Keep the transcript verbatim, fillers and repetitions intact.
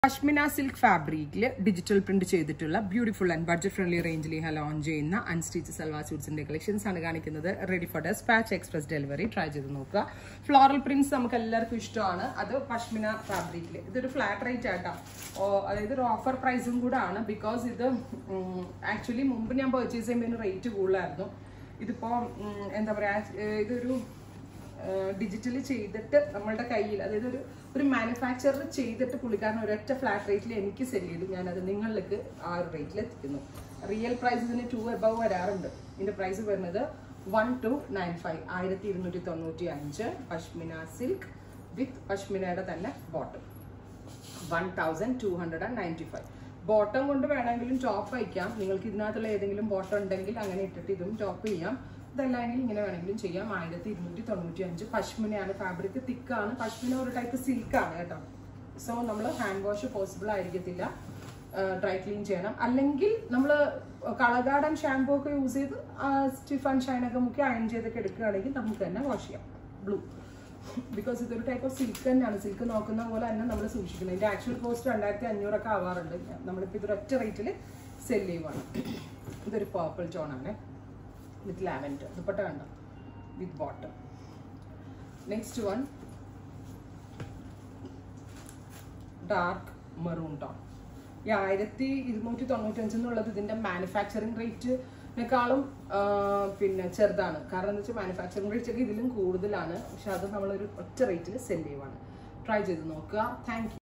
Pashmina silk fabric digital print ചെയ്തിട്ടുള്ള beautiful and budget friendly range ൽ launch ചെയ്യുന്ന unstitched salwar suits ന്റെ collections ആണ് കാണിക്കുന്നത് ready for dispatch express delivery try ചെയ്തു നോക്കുക floral prints നമുക്ക് എല്ലാവർക്കും ഇഷ്ടമാണ് അത് Pashmina fabric ൽ ഇതൊരു flat rate ആട്ടാ അതായത് ഒരു ഓഫർ പ്രൈസും കൂടെ ആണ് because ഇത് actually മുൻപ് ഞാൻ purchase ചെയ്യുമ്പോൾ റേറ്റ് കൂടുതലായിരുന്നു ഇതിപ്പോ എന്താ പറയാ ഇതൊരു digitally ചെയ്തിട്ട് നമ്മളുടെ കയ്യിൽ അതായത് ഒരു ഒരു മാനുഫാക്ചറർ ചെയ്തിട്ട് പുള്ളിക്കാരൻ ഒരൊറ്റ ഫ്ലാറ്റ് റേറ്റിൽ എനിക്ക് സെൽ ചെയ്തു ഞാൻ അത് നിങ്ങൾക്ക് ആ ഒരു റേറ്റിൽ എത്തിക്കുന്നു റിയൽ പ്രൈസ് ഇതിന് ടു എബവ് വരാറുണ്ട് ഇതിന്റെ പ്രൈസ് വരുന്നത് വൺ ടു നയൻ ഫൈവ് ആയിരത്തി ഇരുന്നൂറ്റി തൊണ്ണൂറ്റി അഞ്ച് പഷ്മിന സിൽക്ക് വിത്ത് പഷ്മിനയുടെ തന്നെ bottom one thousand two hundred and ninety five bottom കൊണ്ട് വേണമെങ്കിലും ടോപ്പ് വയ്ക്കാം നിങ്ങൾക്ക് ഇതിനകത്തുള്ള ഏതെങ്കിലും ബോട്ടം ഉണ്ടെങ്കിൽ അങ്ങനെ ഇട്ടിട്ട് ഇതും ടോപ്പ് ചെയ്യാം ഇതല്ലെങ്കിൽ ഇങ്ങനെ വേണമെങ്കിലും ചെയ്യാം ആയിരത്തി ഇരുന്നൂറ്റി തൊണ്ണൂറ്റി അഞ്ച് പഷ്മിനയാണ് ഫാബ്രിക് തിക്കാണ് പഷ്മിന ഒരു ടൈപ്പ് സിൽക്കാണ് കേട്ടോ സോ നമ്മൾ ഹാൻഡ് വാഷ് പോസിബിൾ ആയിരിക്കത്തില്ല ഡ്രൈ ക്ലീൻ ചെയ്യണം അല്ലെങ്കിൽ നമ്മൾ കളർ ഗാർഡൻ ഷാമ്പൂ ഒക്കെ യൂസ് ചെയ്ത് സ്റ്റിഫ് ആൻഡ് ഷൈൻ ഒക്കെ മുക്കി അയൺ ചെയ്തൊക്കെ എടുക്കുകയാണെങ്കിൽ നമുക്ക് തന്നെ വാഷ് ചെയ്യാം ബ്ലൂ ബിക്കോസ് ഇതൊരു ടൈപ്പ് ഓഫ് സിൽക്ക് തന്നെയാണ് സിൽക്ക് നോക്കുന്ന പോലെ തന്നെ നമ്മൾ സൂക്ഷിക്കുന്നത് ഇതിന്റെ ആക്ച്വൽ കോസ്റ്റ് രണ്ടായിരത്തി അഞ്ഞൂറൊക്കെ ആവാറുണ്ട് നമ്മളിപ്പോൾ ഇതൊരു ഒറ്റ റേറ്റിൽ സെല് ചെയ്യുവാണ് ഇതൊരു പർപ്പിൾ ടോണാണ് with lavender dupatta kanda with bottom next one dark maroon tone yeah ആയിരത്തി ഇരുന്നൂറ്റി തൊണ്ണൂറ്റി അഞ്ച് എന്നുള്ളത് ഇതിന്റെ മാനുഫാക്ചറിംഗ് റേറ്റ് നെക്കാളും പിന്നെ ചെറുതാണ് കാരണം എന്താ വെച്ചാൽ മാനുഫാക്ചറിംഗ് റേറ്റ് ഒക്കെ ഇതിലും കൂടുതലാണ് പക്ഷെ അത് നമ്മളൊരു ഒറ്റ റേറ്റിൽ സെല് ചെയ്യുവാണ് ട്രൈ ചെയ്ത് നോക്കുക താങ്ക് യു